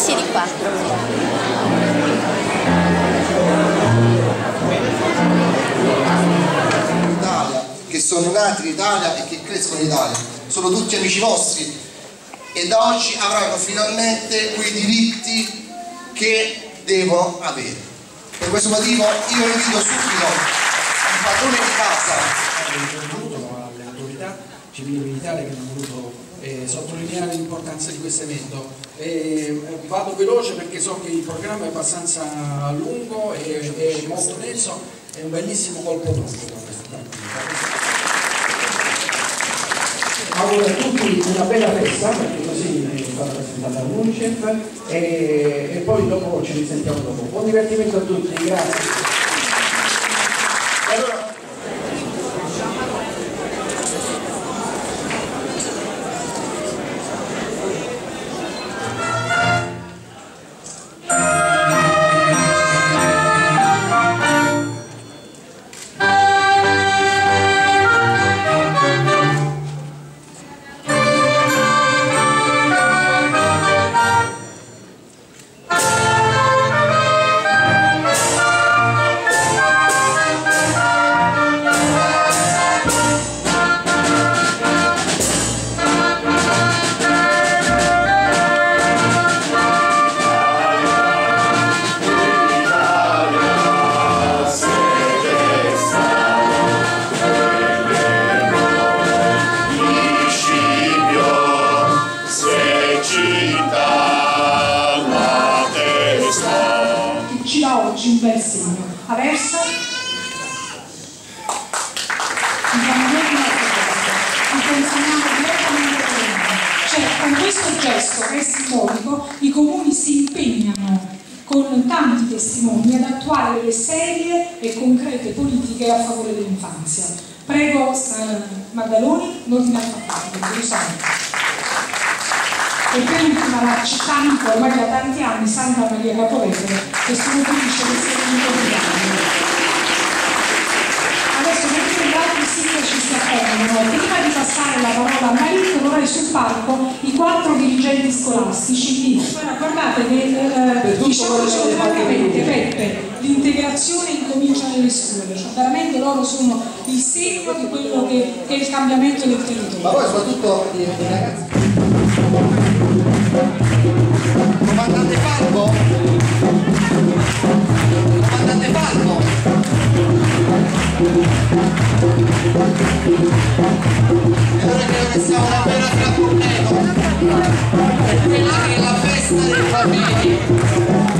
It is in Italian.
siedi qua. Italia, che sono nati in Italia e che crescono in Italia, sono tutti amici vostri e da oggi avranno finalmente quei diritti che devono avere. Per questo motivo io invito subito il padrone di casa alle autorità civili e militari che hanno voluto sottolineare l'importanza di questo evento. Vado veloce perché so che il programma è abbastanza lungo e molto denso, è un bellissimo colpo d'occhio. Auguro a tutti una bella festa, perché così è stata presentata all'Unicef e poi dopo ci risentiamo dopo. Buon divertimento a tutti, grazie. Ci dà oggi un bel segno. Aversa intenzioniamo direttamente con noi. Cioè, con questo gesto che è simbolico, i comuni si impegnano con tanti testimoni ad attuare delle serie e concrete politiche a favore dell'infanzia. Prego Maddaloni, l'ordine alfabetico, Gerusalemme. E per ultima la città ormai da tanti anni, Santa Maria Capovetere, che sono felice di essere venuto. Adesso mentre gli altri sindaci si attendono, prima di passare la parola a Marito, vorrei sul palco i 4 dirigenti scolastici. Guardate che diciamocelo francamente, Peppe, l'integrazione incomincia nelle scuole, cioè veramente loro sono il segno di quello che è il cambiamento del territorio. ma poi soprattutto i ragazzi. Comandante Falco? Comandante Falco? E ora credo che sia una vera trappolino, è quella che è la festa dei bambini.